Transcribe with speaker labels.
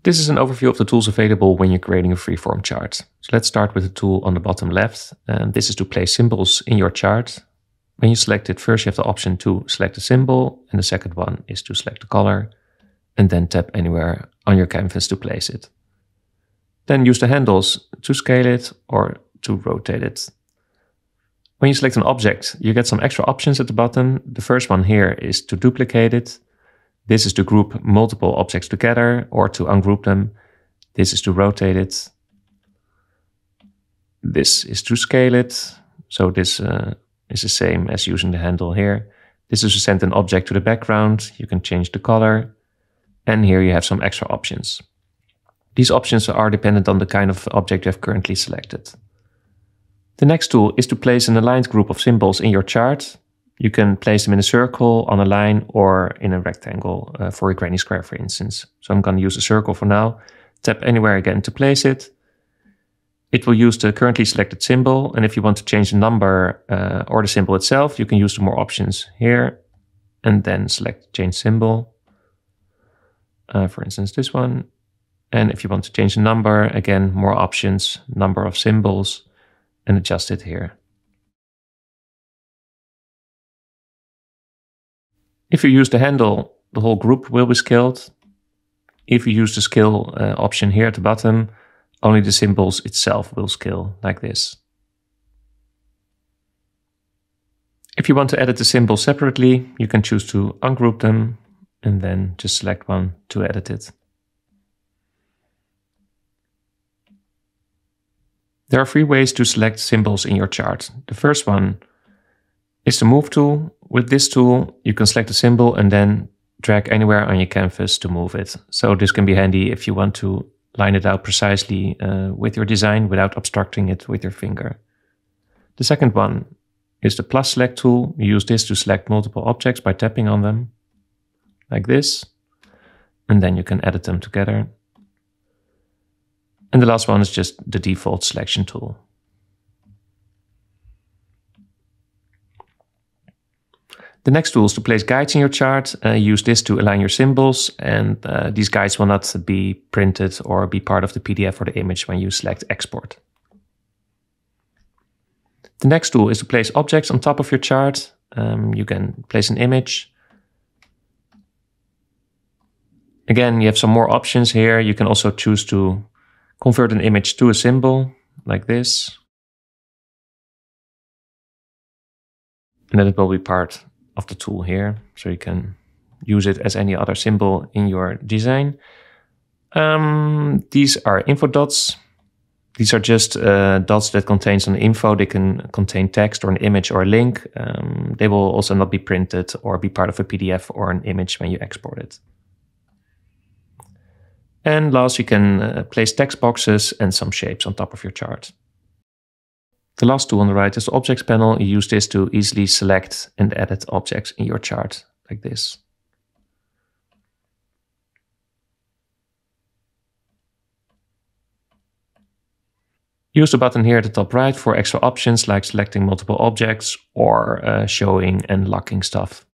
Speaker 1: This is an overview of the tools available when you're creating a freeform chart. So let's start with the tool on the bottom left. This is to place symbols in your chart. When you select it, first you have the option to select a symbol, and the second one is to select the color, and then tap anywhere on your canvas to place it. Then use the handles to scale it or to rotate it. When you select an object, you get some extra options at the bottom. The first one here is to duplicate it. This is to group multiple objects together or to ungroup them. This is to rotate it. This is to scale it. So this is the same as using the handle here. This is to send an object to the background. You can change the color. And here you have some extra options. These options are dependent on the kind of object you have currently selected. The next tool is to place an aligned group of symbols in your chart. You can place them in a circle, on a line, or in a rectangle for a granny square, for instance. So I'm going to use a circle for now. Tap anywhere again to place it. It will use the currently selected symbol, and if you want to change the number or the symbol itself, you can use the more options here, and then select Change Symbol. For instance, this one. And if you want to change the number, again, more options, number of symbols, and adjust it here. If you use the handle, the whole group will be scaled. If you use the scale option here at the bottom, only the symbols itself will scale like this. If you want to edit the symbols separately, you can choose to ungroup them and then just select one to edit it. There are 3 ways to select symbols in your chart. The first one is the Move tool. With this tool, you can select a symbol and then drag anywhere on your canvas to move it. So this can be handy if you want to line it out precisely with your design without obstructing it with your finger. The second one is the plus select tool. You use this to select multiple objects by tapping on them, like this, and then you can edit them together. And the last one is just the default selection tool. The next tool is to place guides in your chart. Use this to align your symbols, and these guides will not be printed or be part of the PDF or the image when you select export. The next tool is to place objects on top of your chart. You can place an image. Again, you have some more options here. You can also choose to convert an image to a symbol, like this. And then it will be part of the tool here, so you can use it as any other symbol in your design. These are info dots. These are just dots that contain some info. They can contain text or an image or a link. They will also not be printed or be part of a PDF or an image when you export it. And last, you can place text boxes and some shapes on top of your chart. The last tool on the right is the Objects panel. You use this to easily select and edit objects in your chart, like this. Use the button here at the top right for extra options like selecting multiple objects or showing and locking stuff.